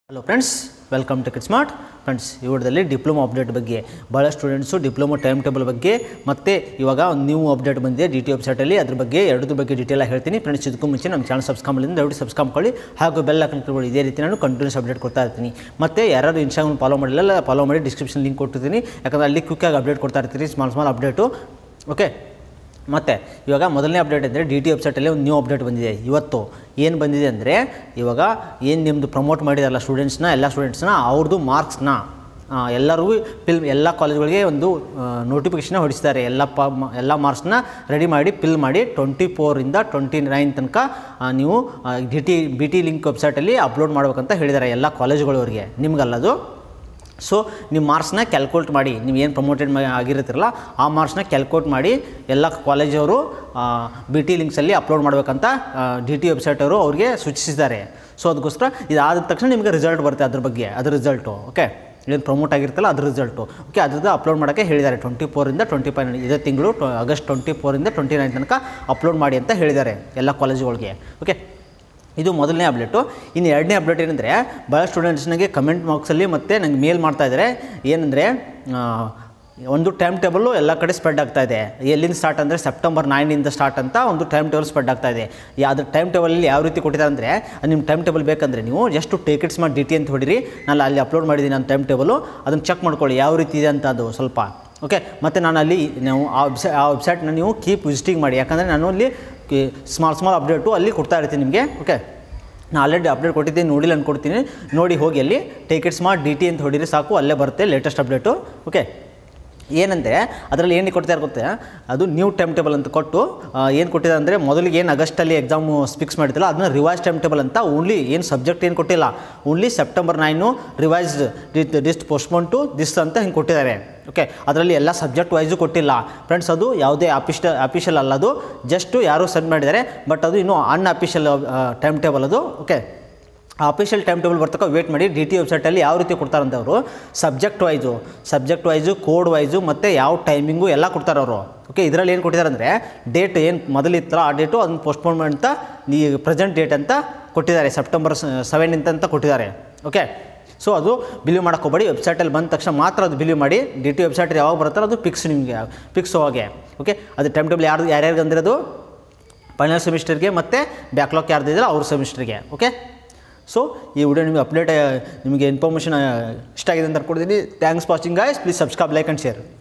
Hello friends, welcome to kid smart. Friends, ಈ ವಿಡಿಯೋದಲ್ಲಿ diploma update ಬಗ್ಗೆ ಭಾಳ ಸ್ಟೂಡೆಂಟ್ಸು ಡಿಪ್ಲೊಮಾ ಟೈಮ್ ಟೇಬಲ್ ಬಗ್ಗೆ ಮತ್ತು ಇವಾಗ ಒಂದು ನ್ಯೂ ಅಪ್ಡೇಟ್ ಬಂದಿದೆ ಡಿ ಟಿ ವೆಬ್ಸೈಟಲ್ಲಿ, ಅದ್ರ ಬಗ್ಗೆ ಎರಡರ ಬಗ್ಗೆ ಡೀಟೇಲಾಗಿ ಹೇಳ್ತೀನಿ. ಫ್ರೆಂಡ್ಸ್, ಇದಕ್ಕೂ ಮುಂಚೆ ನಮ್ಮ ಚಾನಲ್ ಸಬ್ಸ್ಕ್ರೈಬ್ ಮಾಡಿದ್ರೆ ದಯವಿಟ್ಟು ಸಬ್ಸ್ಕ್ರೈಬ್ ಮಾಡ್ಕೊಳ್ಳಿ, ಹಾಗೂ ಬೆಲ್ ಐಕಾನ್ ಕ್ಲಿಕ್ ಮಾಡಿ. ಇದೇ ರೀತಿ ನಾನು ಕಂಟಿನ್ಯೂಸ್ ಅಪ್ಡೇಟ್ ಕೊಡ್ತಾ ಇರ್ತೀನಿ. ಮತ್ತು ಯಾರು ಇನ್ಸ್ಟಾಗ್ರಾಮ್ ಫಾಲೋ ಮಾಡಿಲ್ಲ ಫಾಲೋ ಮಾಡಿ, ಡಿಸ್ಕ್ರಿಪ್ಷನ್ ಲಿಂಕ್ ಕೊಟ್ಟಿರ್ತೀನಿ. ಯಾಕಂದರೆ ಅಲ್ಲಿ ಕ್ವಿಕ್ಕಾಗಿ ಅಪ್ಡೇಟ್ ಕೊಡ್ತಾ ಇರ್ತೀನಿ, ಸ್ಮಾಲ್ ಅಪ್ಡೇಟು. ಓಕೆ, ಮತ್ತು ಇವಾಗ ಮೊದಲನೇ ಅಪ್ಡೇಟ್ ಅಂದರೆ ಡಿ ಟಿ ವೆಬ್ಸೈಟಲ್ಲಿ ಒಂದು ನ್ಯೂ ಅಪ್ಡೇಟ್ ಬಂದಿದೆ. ಇವತ್ತು ಏನು ಬಂದಿದೆ ಅಂದರೆ, ಇವಾಗ ಏನು ನಿಮ್ಮದು ಪ್ರಮೋಟ್ ಮಾಡಿದಾರಲ್ಲ ಎಲ್ಲ ಸ್ಟೂಡೆಂಟ್ಸ್ನ ಅವ್ರದ್ದು ಮಾರ್ಕ್ಸ್ನ ಎಲ್ಲರಿಗೂ ಎಲ್ಲ ಕಾಲೇಜ್ಗಳಿಗೆ ಒಂದು ನೋಟಿಫಿಕೇಷನ್ ಹೊಡಿಸ್ತಾರೆ. ಎಲ್ಲ ಮಾರ್ಕ್ಸ್ನ ರೆಡಿ ಮಾಡಿ ಫಿಲ್ ಮಾಡಿ 24ರಿಂದ 29 ತನಕ ನೀವು ಬಿ ಟಿ ಲಿಂಕ್ ವೆಬ್ಸೈಟಲ್ಲಿ ಅಪ್ಲೋಡ್ ಮಾಡ್ಬೇಕಂತ ಹೇಳಿದ್ದಾರೆ ಎಲ್ಲ ಕಾಲೇಜುಗಳವರಿಗೆ, ನಿಮ್ಗಲ್ಲದು. ಸೊ ನಿಮ್ಮ ಮಾರ್ಕ್ಸ್ನ ಕ್ಯಾಲ್ಕುಲೇಟ್ ಮಾಡಿ, ನೀವು ಏನು ಪ್ರಮೋಟೆಡ್ ಆಗಿರ್ತೀರಲ್ಲ ಆ ಮಾರ್ಕ್ಸ್ನ ಕ್ಯಾಲ್ಕುಲೇಟ್ ಮಾಡಿ ಎಲ್ಲ ಕಾಲೇಜವರು ಬಿ ಟಿ ಲಿಂಕ್ಸಲ್ಲಿ ಅಪ್ಲೋಡ್ ಮಾಡಬೇಕಂತ ಡಿ ಟಿ ವೆಬ್ಸೈಟವರು ಅವ್ರಿಗೆ ಸೂಚಿಸಿದ್ದಾರೆ. ಸೊ ಅದಕ್ಕೋಸ್ಕರ ಇದಾದ ತಕ್ಷಣ ನಿಮಗೆ ರಿಸಲ್ಟ್ ಬರುತ್ತೆ, ಅದ್ರ ರಿಸಲ್ಟು. ಓಕೆ, ಏನು ಪ್ರಮೋಟ್ ಆಗಿರ್ತಲ್ಲ ಅದ್ರ ರಿಸಲ್ಟು. ಓಕೆ, ಅದ್ರದ್ದು ಅಪ್ಲೋಡ್ ಮಾಡೋಕ್ಕೆ ಹೇಳಿದ್ದಾರೆ 24ರಿಂದ 25 ಇದೇ ತಿಂಗಳು ಆಗಸ್ಟ್ 24ರಿಂದ 29 ತನಕ ಅಪ್ಲೋಡ್ ಮಾಡಿ ಅಂತ ಹೇಳಿದ್ದಾರೆ ಎಲ್ಲ ಕಾಲೇಜುಗಳಿಗೆ. ಓಕೆ, ಇದು ಮೊದಲನೇ ಅಪ್ಡೇಟು. ಇನ್ನು ಎರಡನೇ ಅಪ್ಡೇಟ್ ಏನಂದರೆ, ಭಾಳ ಸ್ಟೂಡೆಂಟ್ಸ್ ನನಗೆ ಕಮೆಂಟ್ ಬಾಕ್ಸಲ್ಲಿ ಮತ್ತು ನಂಗೆ ಮೇಲ್ ಮಾಡ್ತಾಯಿದ್ದಾರೆ. ಏನಂದರೆ, ಒಂದು ಟೈಮ್ ಟೇಬಲ್ಲು ಎಲ್ಲ ಕಡೆ ಸ್ಪ್ರೆಡ್ ಆಗ್ತಾಯಿದೆ. ಎಲ್ಲಿಂದ ಸ್ಟಾರ್ಟ್ ಅಂದರೆ ಸೆಪ್ಟೆಂಬರ್ 9ರಿಂದ ಸ್ಟಾರ್ಟ್ ಅಂತ ಒಂದು ಟೈಮ್ ಟೇಬಲ್ ಸ್ಪ್ರೆಡ್ ಆಗ್ತಾಯಿದೆ. ಅದ್ರ ಟೈಮ್ ಟೇಬಲಲ್ಲಿ ಯಾವ ರೀತಿ ಕೊಟ್ಟಿದ್ದಾರೆ ಅಂದರೆ, ನಿಮ್ಮ ಟೈಮ್ ಟೇಬಲ್ ಬೇಕಂದರೆ ನೀವು just take it smart DT ಅಂತ ಹೊಡಿರಿ. ನಾನು ಅಲ್ಲಿ ಅಪ್ಲೋಡ್ ಮಾಡಿದ್ದೀನಿ ನನ್ನ ಟೈಮ್ ಟೇಬಲು, ಅದನ್ನು ಚೆಕ್ ಮಾಡ್ಕೊಳ್ಳಿ ಯಾವ ರೀತಿ ಇದೆ ಅಂತ ಅದು ಸ್ವಲ್ಪ. ಓಕೆ, ಮತ್ತು ನಾನು ಅಲ್ಲಿ ನೀವು ಆ ವೆಬ್ಸೈಟ್ನ ನೀವು ಕೀಪ್ ವಿಸಿಟಿಂಗ್ ಮಾಡಿ, ಯಾಕಂದರೆ ನಾನು ಅಲ್ಲಿ ಸ್ಮಾಲ್ ಅಪ್ಡೇಟು ಅಲ್ಲಿ ಕೊಡ್ತಾ ಇರ್ತೀನಿ ನಿಮಗೆ. ಓಕೆ, ನಾನು ಆಲ್ರೆಡಿ ಅಪ್ಡೇಟ್ ಕೊಟ್ಟಿದ್ದೀನಿ, ನೋಡಿಲ್ಲ ಅಂದ್ಕೊಡ್ತೀನಿ, ನೋಡಿ ಹೋಗಿ ಅಲ್ಲಿ ಟೇಕ್ ಇಟ್ ಸ್ಮಾರ್ಟ್ DT ಅಂತ ಹೊಡಿರಿ ಸಾಕು, ಅಲ್ಲೇ ಬರುತ್ತೆ ಲೇಟೆಸ್ಟ್ ಅಪ್ಡೇಟು. ಓಕೆ, ಏನಂದರೆ ಅದರಲ್ಲಿ ಏನು ಕೊಡ್ತಾರೆ ಗೊತ್ತೆ, ಅದು ನ್ಯೂ ಟೈಮ್ ಟೇಬಲ್ ಅಂತ ಕೊಟ್ಟು ಏನು ಕೊಟ್ಟಿದ್ದಾರೆ ಅಂದರೆ, ಮೊದಲಿಗೆ ಏನು ಆಗಸ್ಟಲ್ಲಿ ಎಕ್ಸಾಮು ಫಿಕ್ಸ್ ಮಾಡಿದ್ರಲ್ಲ ಅದನ್ನ ರಿವೈಸ್ ಟೈಮ್ ಟೇಬಲ್ ಅಂತ, ಓನ್ಲಿ ಏನು ಸಬ್ಜೆಕ್ಟ್ ಏನು ಕೊಟ್ಟಿಲ್ಲ, only September 9 revised this postpone to this ಅಂತ ಹಿಂಗೆ ಕೊಟ್ಟಿದ್ದಾರೆ. ಓಕೆ, ಅದರಲ್ಲಿ ಎಲ್ಲ ಸಬ್ಜೆಕ್ಟ್ ವೈಸು ಕೊಟ್ಟಿಲ್ಲ ಫ್ರೆಂಡ್ಸ್. ಅದು ಯಾವುದೇ ಅಫಿಷಿಯಲ್ ಅಲ್ಲ, ಅದು ಜಸ್ಟು ಯಾರೋ ಸೆಂಡ್ ಮಾಡಿದ್ದಾರೆ, ಬಟ್ ಅದು ಇನ್ನೂ ಅನ್ಅಫಿಷಿಯಲ್ ಟೈಮ್ ಟೇಬಲ್ ಅದು. ಓಕೆ, ಆ ಅಫಿಷಿಯಲ್ ಟೈಮ್ ಟೇಬಲ್ ಬರ್ತಕ್ಕ ವೇಟ್ ಮಾಡಿ. ಡಿ ಟಿ ವೆಬ್ಸೈಟಲ್ಲಿ ಯಾವ ರೀತಿ ಕೊಡ್ತಾರಂತ ಅವರು ಸಬ್ಜೆಕ್ಟ್ ವೈಸು ಕೋಡ್ ವೈಸು ಮತ್ತು ಯಾವ ಟೈಮಿಂಗು ಎಲ್ಲ ಕೊಡ್ತಾರೆ ಅವರು. ಓಕೆ, ಇದರಲ್ಲಿ ಏನು ಕೊಟ್ಟಿದ್ದಾರೆ ಅಂದರೆ, ಡೇಟ್ ಏನು ಮೊದಲಿತ್ತಲ್ಲ ಆ ಡೇಟು ಅದನ್ನು ಪೋಸ್ಟ್ಪೋನ್ ಅಂತ ಈ ಪ್ರೆಸೆಂಟ್ ಡೇಟ್ ಅಂತ ಕೊಟ್ಟಿದ್ದಾರೆ, ಸೆಪ್ಟೆಂಬರ್ 7 ಅಂತ ಕೊಟ್ಟಿದ್ದಾರೆ. ಓಕೆ, ಸೊ ಅದು ಬಿಲೀವ್ ಮಾಡೋಕ್ಕೆ ಹೋಗಬೇಡಿ, ವೆಬ್ಸೈಟಲ್ಲಿ ಬಂದ ತಕ್ಷಣ ಮಾತ್ರ ಅದು ಬಿಲೀವ್ ಮಾಡಿ. ಡಿ ಟಿ ವೆಬ್ಸೈಟ್ ಯಾವಾಗ ಬರುತ್ತಲ್ಲ ಅದು ಫಿಕ್ಸ್ ಹೋಗಿ. ಓಕೆ, ಅದು ಟೈಮ್ ಟೇಬಲ್ ಯಾರ್ಯಾರಿಗೆ ಅಂದರೆ ಅದು ಫೈನಲ್ ಸೆಮಿಸ್ಟರ್ಗೆ ಮತ್ತು ಬ್ಯಾಕ್ಲಾಗ್ ಯಾರ್ದಿದ್ರೆ ಅವ್ರ ಸೆಮಿಸ್ಟರ್ಗೆ. ಓಕೆ, ಸೊ ಈ ವಿಡಿಯೋ ನಿಮಗೆ ಅಪ್ಡೇಟ್, ನಿಮಗೆ ಇನ್ಫಾರ್ಮೇಷನ್ ಇಷ್ಟ ಆಗಿದೆ ಅಂತ ಅನ್ಕೊಡ್ತೀನಿ. Thanks for watching guys. Please subscribe, like and share.